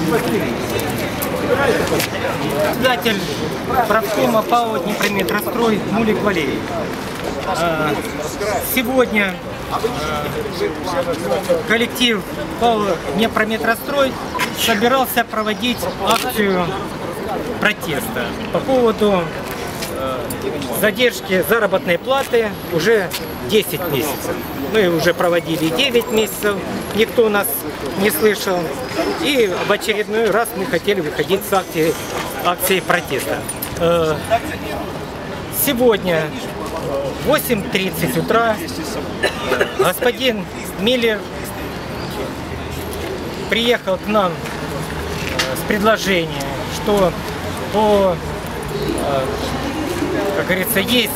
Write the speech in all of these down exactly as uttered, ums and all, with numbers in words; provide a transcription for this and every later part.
Председатель правкома ПАО «Днепрометрострой» Мулик Валерий. Сегодня коллектив ПАО «Днепрометрострой» собирался проводить акцию протеста по поводу задержки заработной платы уже десять месяцев. Мы уже проводили девять месяцев, никто нас не слышал. И в очередной раз мы хотели выходить с акцией, акцией протеста. Сегодня в восемь тридцать утра господин Миллер приехал к нам с предложением, что по, как говорится, есть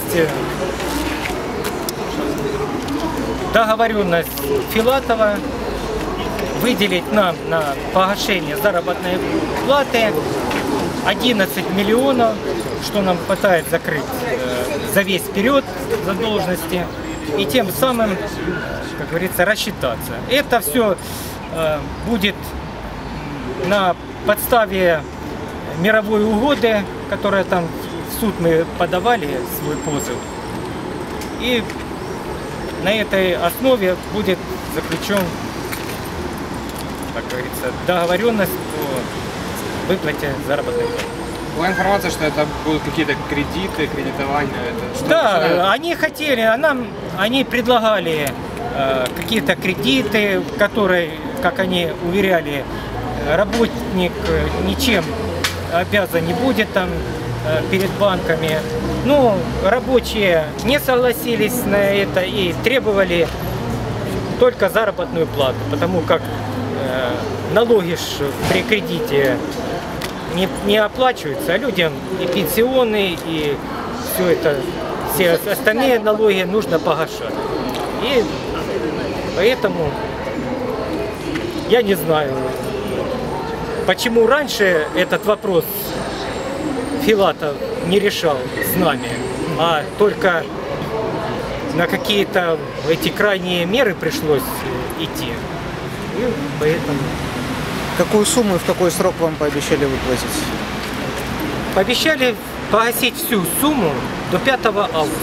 договоренность Филатова выделить нам на погашение заработной платы одиннадцать миллионов, что нам хватает закрыть за весь период задолженности и тем самым, как говорится, рассчитаться. Это все будет на подставе мировой угоды, которая там в суд мы подавали свой позыв. И на этой основе будет заключен, как говорится, договоренность по выплате заработной платы. Была информация, что это будут какие-то кредиты, кредитования. Это да, что они хотели, а нам, они предлагали э, какие-то кредиты, которые, как они уверяли, работник ничем обязан не будет там э, перед банками. Ну, рабочие не согласились на это и требовали только заработную плату, потому как э, налоги ж при кредите не, не оплачиваются, а людям и пенсионные, и все это, все остальные налоги нужно погашать. И поэтому я не знаю, почему раньше этот вопрос Филатов не решал с нами, а только на какие-то эти крайние меры пришлось идти. И поэтому... Какую сумму и в какой срок вам пообещали выплатить? Пообещали погасить всю сумму до пятого августа.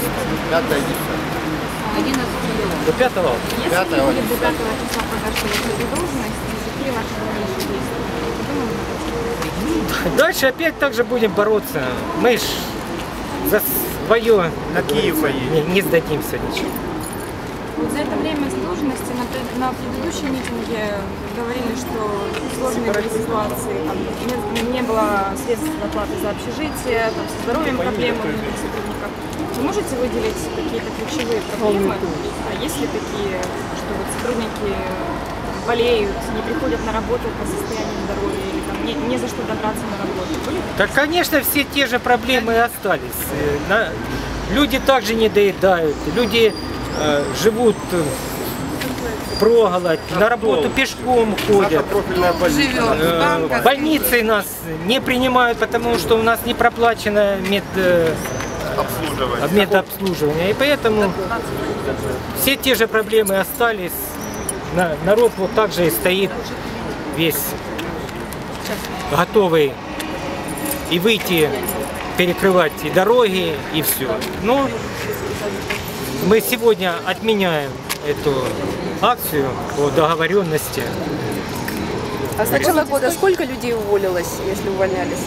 До пятого августа. Если не будет до пятого числа погашения задолженности, какие ваши действия? Дальше опять также будем бороться. Мы ж за свое на Киев не, не сдадимся ничего. Вот за это время задолженности на, на предыдущем митинге говорили, что сложные были ситуации, там, не, не было средств оплаты за общежитие, там, со здоровьем проблемы у многих сотрудников. Вы можете выделить какие-то ключевые проблемы? А есть ли такие, что вот сотрудники болеют, не приходят на работу по состоянию здоровья или там, не, не за что добраться на работу? Были? Так, конечно, все те же проблемы и остались. На, люди также не доедают, люди э, живут проголодь, на работу пешком ходят. Э, больницы нас не принимают, потому что у нас не проплачено мед, э, медобслуживание. И поэтому все те же проблемы остались. На, народ вот так же и стоит весь готовый и выйти, перекрывать и дороги, и все. Но мы сегодня отменяем эту акцию по договоренности. А с начала года сколько людей уволилось, если увольнялись?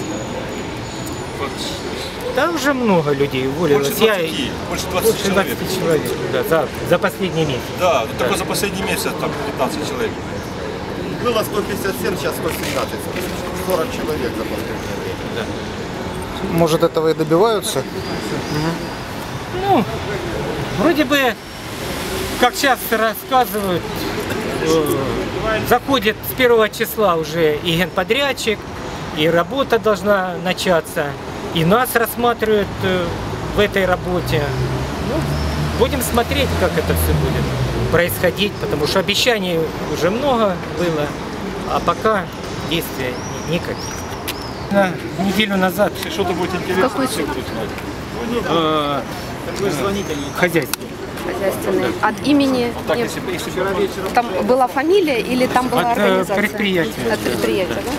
Там уже много людей уволилось. Больше двадцати, Я, больше двадцати человек. человек да, за, за последний месяц. Да, да, только за последний месяц там пятнадцать человек. Было сто пятьдесят семь, сейчас сто семнадцать. сорок человек за последнее время. Да. Может, этого и добиваются? Ну, вроде бы, как сейчас рассказывают, э, заходит с первого числа уже и генподрядчик, и работа должна начаться, и нас рассматривают э, в этой работе. Ну, будем смотреть, как это все будет происходить, потому что обещаний уже много было, а пока действия никаких. На неделю назад Если что-то будет интересно, все будут знать. э, хозяйство. хозяйственные. От имени... не- Там была фамилия или там была От, э, организация? предприятия. От предприятия, да?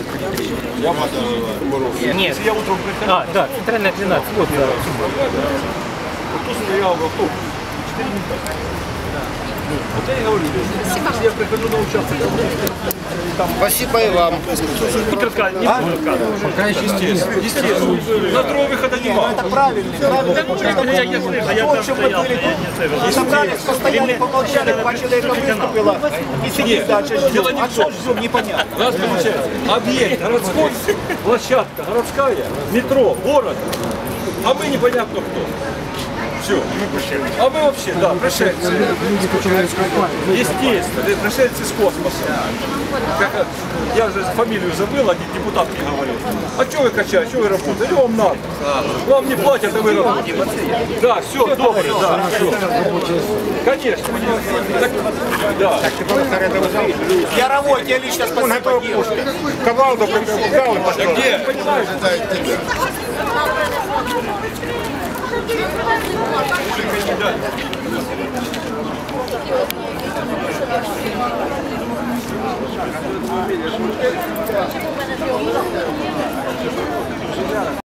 Нет. А, да, центральная двенадцать. Вот, да. Тут стоял автобус. четыре минуты. Вот я и говорю, если я прихожу на участок, Спасибо и вам. естественно. На другого выхода нема. Это правильно. То, чем мы были тут, собрались, постояли, помолчали, два человека выступило, и сидит дальше ждем. А что ждем, непонятно. У нас получается объект городской, площадка городская, метро, город, а мы непонятно кто. Все. А мы вообще, да, пришельцы. Естественно, пришельцы с космоса. Как, я же фамилию забыл, один депутат мне говорил. А что вы качаете, что вы работаете? Вам надо. Вам не платят, а вы работаете. Да, все, добре, да, все. Конечно. Так, да. Я работаю, я лично спасибо делаю. Ковалду взял и пошел. Где?